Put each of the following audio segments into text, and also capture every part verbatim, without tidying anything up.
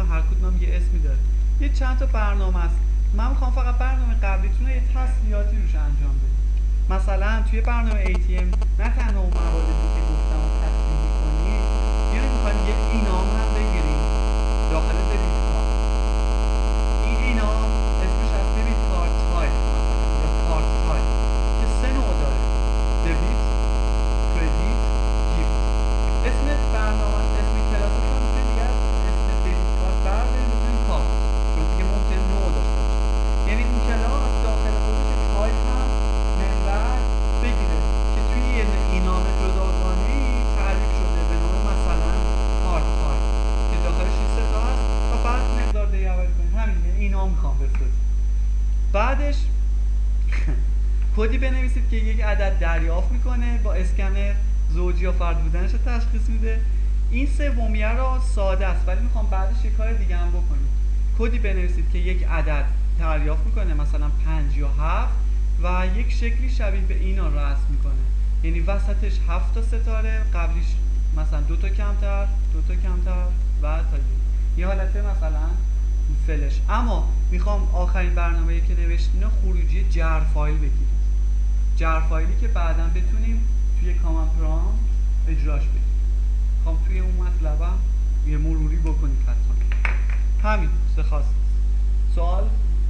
اینا هر کدوم یه اسمی داره. یه چند تا برنامه است. من میخوام فقط برنامه قبلیتون رو یه تسلیحاتی روش انجام بدم. مثلا توی برنامه ای تی ام نه تنها اون مواردی که گفتم رو تصمیم می‌کنید، یا می‌خوایم یه اینام هم بگیریم داخل دبیت کارت. این اینام اسمش از دبیت کارت تایپ یا کارت تایپ که سه نوع داره: دبیت، کردیت، گیفت. اسم برنامه اسم کلاسش هم می‌تونید دیگه اسم دبیت کارت بردارید بزنید کارت، چون دیگه ممکن نوع داشته باشه. یعنی اون کلاس داخل خودش تایپ هم منبع بگیره که توی یه اینام جداگانه‌ای تعریف شده به نام مثلا کارت تایپ که داخلش این سه تا هست و بعد مقدار دیابری کنید. همین اینام میخوام بفرستید. بعدش کدی بنویسید که یک عدد دریافت میکنه، با اسکنر زوجی یا فرد بودنش رو تشخیص میده. این سومیه را ساده است ولی میخوام بعدش یک کار دیگه هم بکنید. کدی بنویسید که یک عدد دریافت میکنه مثلا پنج یا هفت و یک شکلی شبیه به اینا رسم میکنه، یعنی وسطش هفت تا ستاره، قبلیش مثلا دو تا کمتر، دو تا کمتر و تا یه حالته مثلا فلش. اما میخوام آخرین برنامه‌ای که نوشتین خروجی جر فایل بگیرید، جر فایلی که بعداً بتونیم توی کامند پرامپت اجراش بدیم. میخوام توی اون مطلبم یه مروری بکنید حتما. همین سه خواست. سوال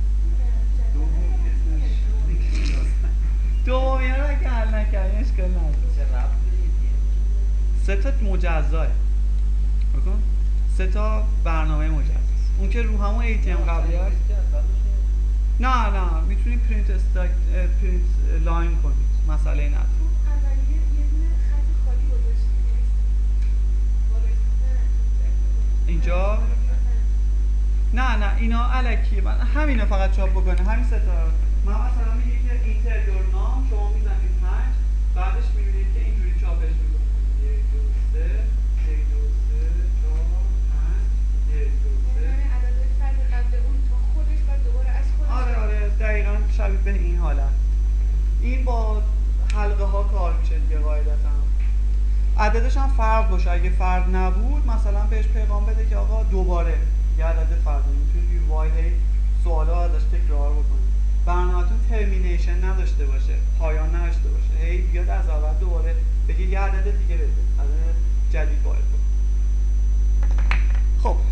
دومی رو اگه حل نکردین اشکال نداره. سه تا مجزاه بکن، سه تا برنامه مجزا. اون که رو همون ای تی ام قبلی هست. نه نه میتونید پرینت استاک پرینت لاین کنید، مسئله نداره. اولیه یه دونه خط خالی گذاشتید اینجا نه نه اینا الکیه. من همینا فقط چاپ بکنه، همین سه تا. من مثلا میگه که اینتریور نام شما میزنید پنج، بعدش میبینید که اینجوری چاپش میکنه یک دو سه یک دو سه چهار پنج یک دو سه. یعنی عدد فرد قبل اون تا خودش و دوباره از خودش. آره آره دقیقاً شبیه به این حالت. این با حلقه ها کار میشه دیگه قاعدتاً. عددش هم فرد باشه، اگه فرد نبود مثلا بهش پیغام بده که آقا دوباره یه عدد فرد میتونید توی وایل هی سوالا ازش تکرار بکنید. برنامه‌تون ترمینیشن نداشته باشه، پایان نداشته باشه، هی بیاد از اول دوباره بگه یه عدد دیگه بده، عدد جدید وارد کن. خب